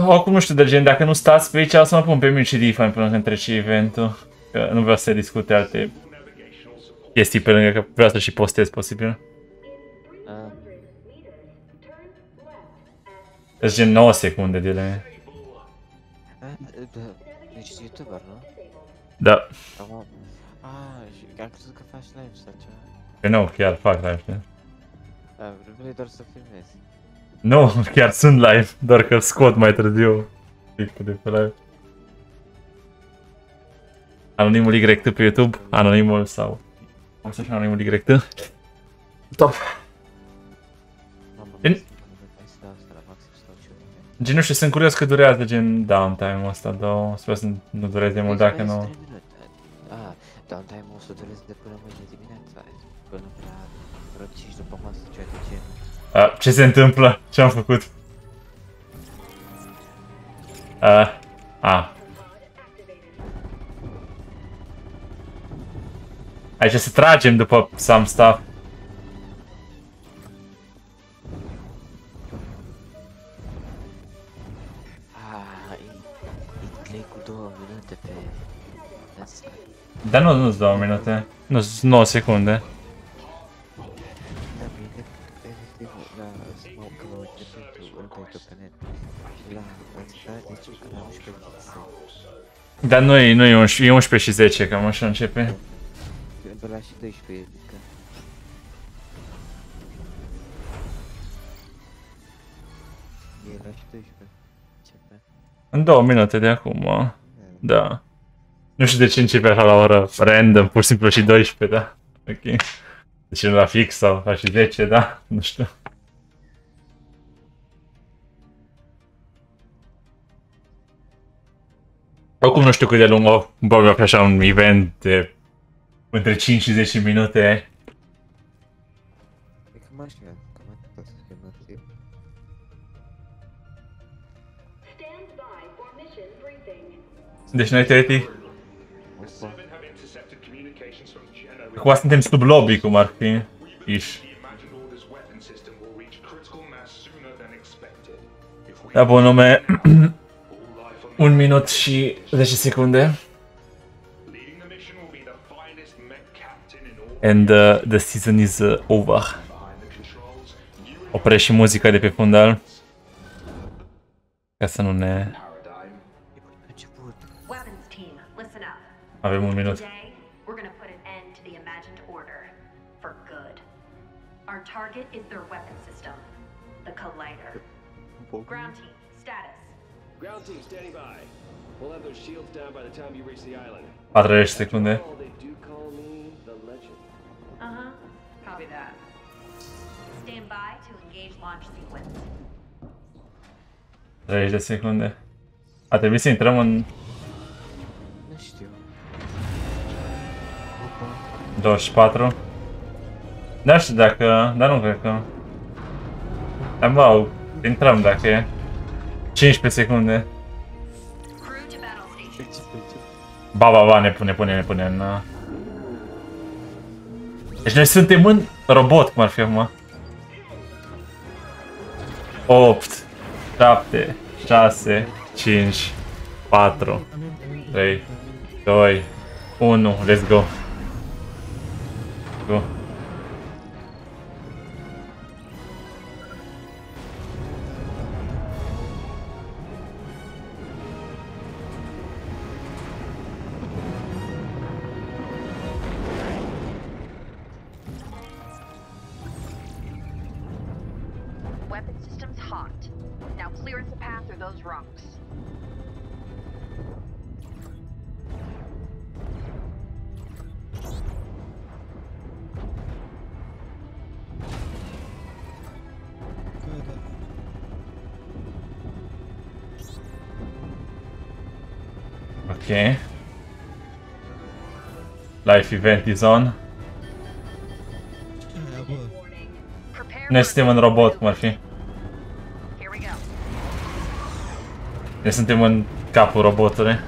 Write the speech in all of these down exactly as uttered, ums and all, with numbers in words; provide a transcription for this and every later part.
acum nu știu de gen, dacă nu stați pe aici, o să mă pun pe mute și define până când trece eventul. Că nu vreau să discute alte chestii pe lângă, că vreau să și postez posibil. Uh. Deci gen nouă secunde de ele. Deci ești youtuber, nu? Da. Ah, și am crezut că faci live sau ceva. Pe nu, chiar fac live, știu. Ah, vrei doar să filmezi. Nu, chiar sunt live, doar că scot mai târziu clipul de pe live. Anonimul Y T pe YouTube, anonimul sau... Cum să-și anonimul Y T? Top! Gen... gen, nu știu, sunt curios cât durează gen downtime-ul ăsta, dar sper să nu dureze mult dacă nu... Ah, downtime-ul o să dureze de până mâine dimineața, până la vreo cinci după masă, ceea de genul. A, ce se întâmplă? Ce am făcut? A, a. Aici să tragem după some stuff. Ah, e play cu două minute pe... Dar nu, nu-s două minute. Nu-s nouă secunde. Dar nu e, nu e unsprezece și zece, cam așa începe. Pe la și doisprezece, adică... E la și doisprezece. Începe. În două minute de acum, da. Nu știu de ce începe așa la o oră random, pur și simplu și doisprezece, da. Ok. Deci nu la fix sau la și zece, da? Nu știu. Oricum nu știu cât de lung o va fi așa un event de între cinci și zece minute. E cam așa, cam atât să fie mărțiu. Deci noi teoretic... Acum suntem sub lobby, cum ar fi. Ish. Da, bun nume. Un minut și zece secunde. And uh, the season is uh, over. Oprește și muzica de pe fundal. Ca să nu ne... Avem un minut. Our target is their weapon system, the Collider. Ground team, status. Ground team standing by. We'll have those shields down by the time you reach the island. patruzeci secunde. They do call me the legend. Uh-huh. Copy that. Stand by to engage launch sequence. treizeci de secunde. A trebuit să intrăm în... Nu știu. douăzeci și patru. Nu știu dacă... Dar nu cred că... Dar bă, intrăm dacă e. cincisprezece secunde. Ba, ba, ba, ne pune, pune, ne pune în... Deci noi suntem în robot, cum ar fi acum. opt, șapte, șase, cinci, patru, trei, doi, unu, let's go. Go. Weapon systems hot. Now clear the path through those rocks. Ok. Life event is on. Noi suntem în robot, cum ar fi. Noi suntem în capul robotului.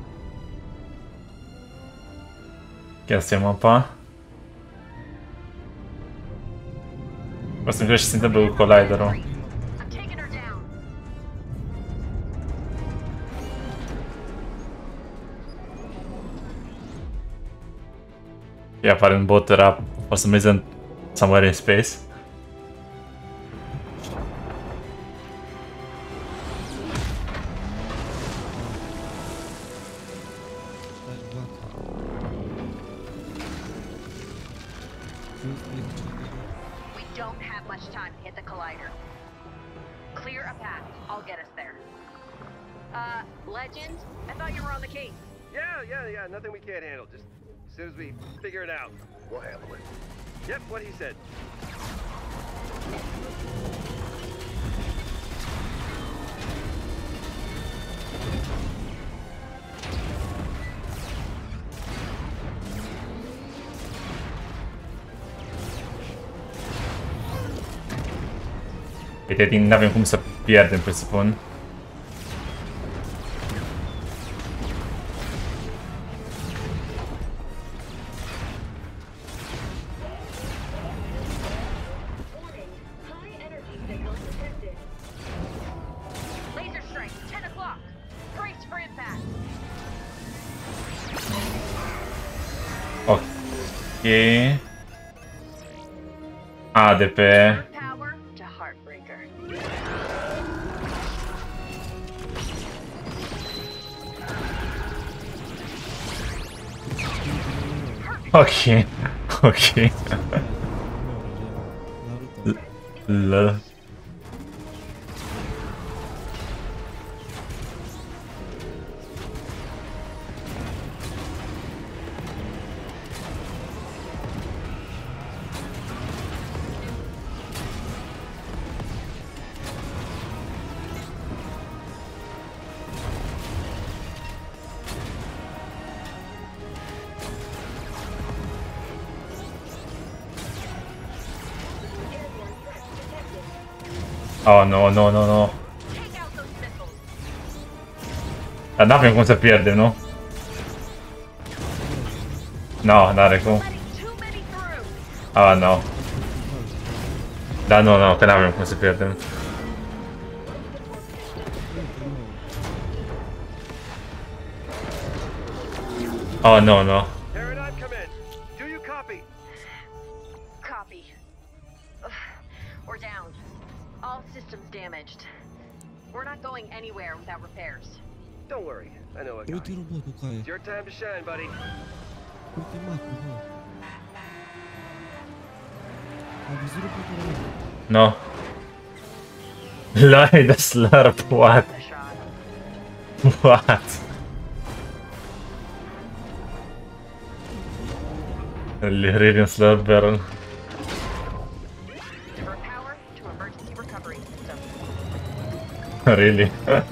Chiar se mapa. O să-mi ce se întâmplă cu Collider-ul. I'm taking her down. E apare în bot era for some reason somewhere in space. We don't have much time to hit the collider. Clear a path. I'll get us there. Uh, Legend? I thought you were on the case. Yeah, yeah, yeah. Nothing we can't handle. Just as soon as we figure it out, we'll handle it. Yep, what he said. Uite, din n-avem cum să pierdem, presupun. Laser strike, ten o'clock. Brace for impact. Ok. A, de pe... Power to Heartbreaker. Ok. Ok. L. Oh, no, no, no, no. Take out those missiles. Dar n-avem cum să pierdem, nu? No, n-are cum. Letting too many through. Ah, no. Da, nu, nu, că n-avem cum să pierdem. Oh, no, no. Paradigm, come in. Do you copy? Copy. Ugh, we're down. All systems damaged. We're not going anywhere without repairs. Don't worry. I know a guy. Uite robotul care. It's your time to shine, buddy. Uite macro, bă. Am văzut robotul ăla. No. Lie the slurp, what? The shot. What? Lyrian slurp barrel. Divert power to emergency recovery system. Really?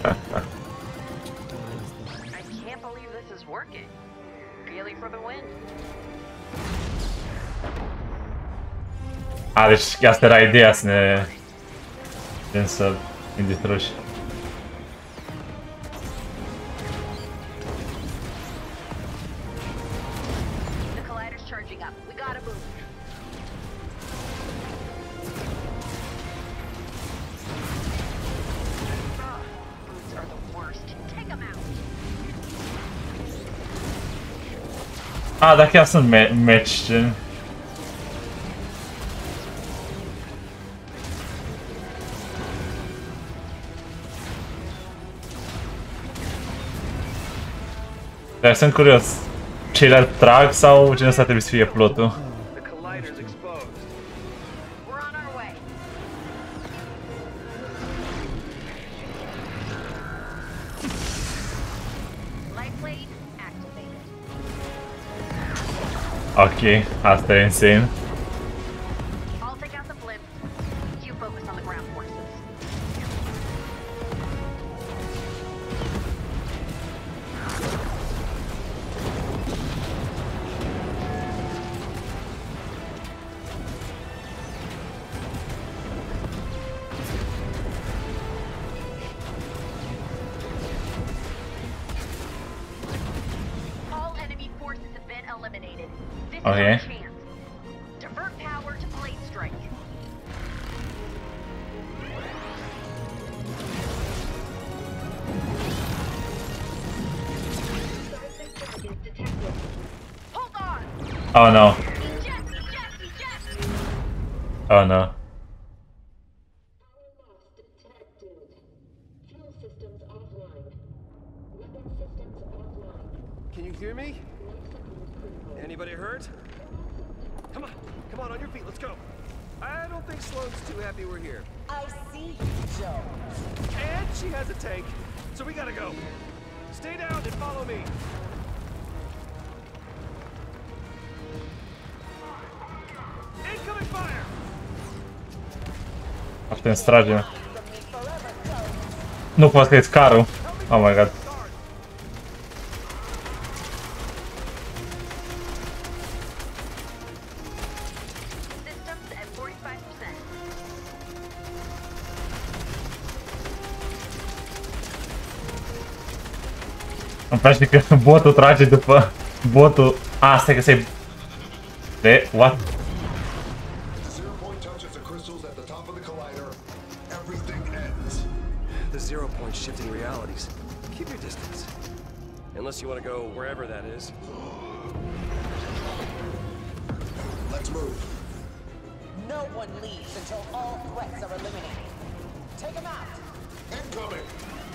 I can't believe this is working. Really for the win. A, deci asta era ideea să ne... Gen să ne distrugi. The collider's charging up. We gotta move. Ugh, boots are the worst. Take them out. A, dar chiar sunt me match, gen. Dar sunt curios. Ceilalți trag sau gen ăsta trebuie să fie plotul? The collider's exposed. We're on our way. Light blade activated. Ok, asta e insane. I'll take out the blimp. You focus on the ground forces. All enemy forces have been eliminated. This is Okay. our chance. Divert power to blade strike. Oh no. Oh no. Can you hear me? Anybody hurt? Come on, come on, on your feet, let's go. I don't think Sloane's too happy we're here. I see you, Joe. And she has a tank, so we gotta go. Stay down and follow me. Incoming fire! A w tym stradzie. Nu pot să-i carul. Oh my god. Systems at forty-five percent. Îmi place că botul trage după botul. A, stai că se... De... What? Zero point touches the crystals at the top of the collider. Everything ends. The zero point shifting realities. Keep your distance. Unless you want to go wherever that is. Let's move. No one leaves until all threats are eliminated. Take them out. Incoming.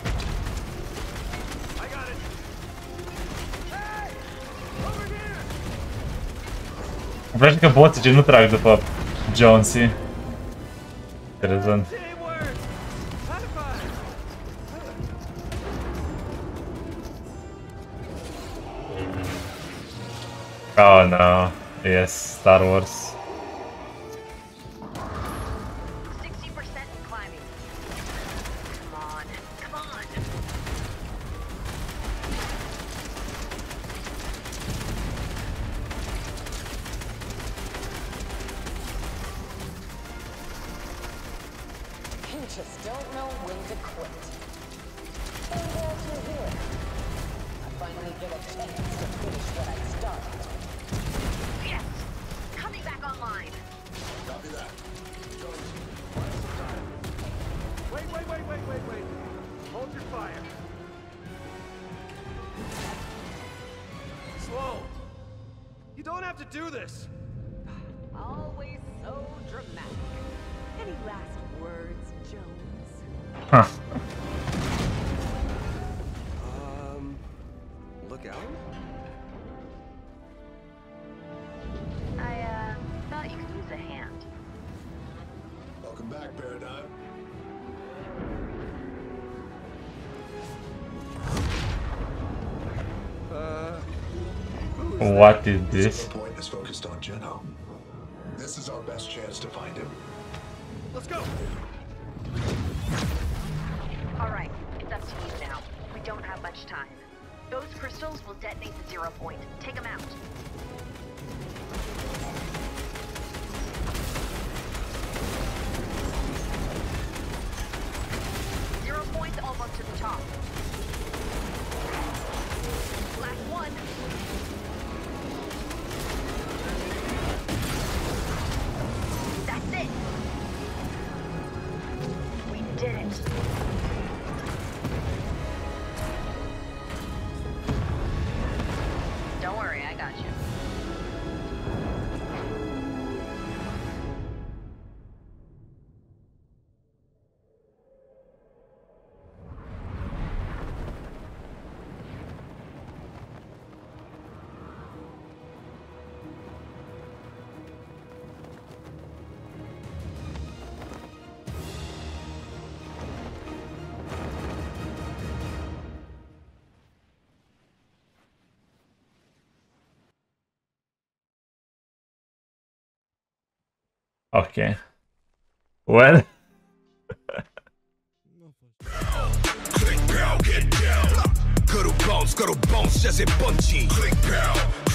I got it. Hey! Over here! Îmi place că boții ce nu trag după Jonesy. Interesant. Teamwork! High five! Oh no. Yes, Star Wars. sixty percent in climbing. Come on, come on. You just don't know when to quit. And glad you're here. I finally get a chance to finish what I started. Yes! Coming back online. Copy that. Wait, wait, wait, wait, wait, wait. Hold your fire. Sloan! You don't have to do this! Always so dramatic. Any last words, Jones? Huh. Um... Look out? I, uh, thought you could use a hand. Welcome back, Paradigm. Uh... What is this? Zero point is focused on Geno. This is our best chance to find him. Let's go! Alright, it's up to you now. We don't have much time. Those crystals will detonate the zero point. Take them out. Zero point's almost to the top. Last one. That's it. We did it. Don't worry, I got you. Okay. Well. Click, pow, get down. Scuttle bones, scuttle bones, just a punchy. Click, pow.